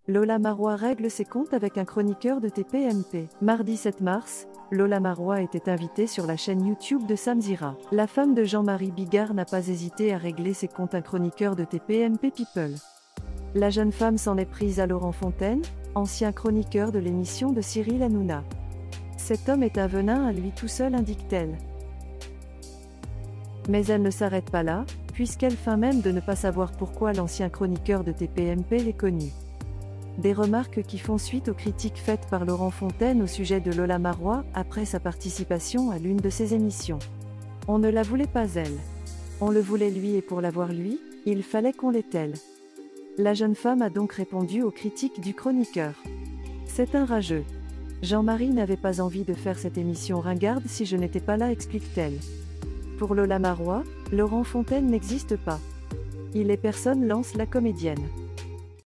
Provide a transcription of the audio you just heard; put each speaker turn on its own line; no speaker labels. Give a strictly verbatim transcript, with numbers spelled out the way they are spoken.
Lola Marois règle ses comptes avec un chroniqueur de T P M P. Mardi sept mars, Lola Marois était invitée sur la chaîne YouTube de Samzira. La femme de Jean-Marie Bigard n'a pas hésité à régler ses comptes un chroniqueur de T P M P People. La jeune femme s'en est prise à Laurent Fontaine, ancien chroniqueur de l'émission de Cyril Hanouna. Cet homme est un venin à lui tout seul, indique-t-elle. Mais elle ne s'arrête pas là, puisqu'elle feint même de ne pas savoir pourquoi l'ancien chroniqueur de T P M P l'est connu. Des remarques qui font suite aux critiques faites par Laurent Fontaine au sujet de Lola Marois après sa participation à l'une de ses émissions. On ne la voulait pas elle. On le voulait lui, et pour l'avoir lui, il fallait qu'on l'ait elle. La jeune femme a donc répondu aux critiques du chroniqueur. C'est un rageux. Jean-Marie n'avait pas envie de faire cette émission ringarde si je n'étais pas là, explique-t-elle. Pour Lola Marois, Laurent Fontaine n'existe pas. Il est personne, lance la comédienne.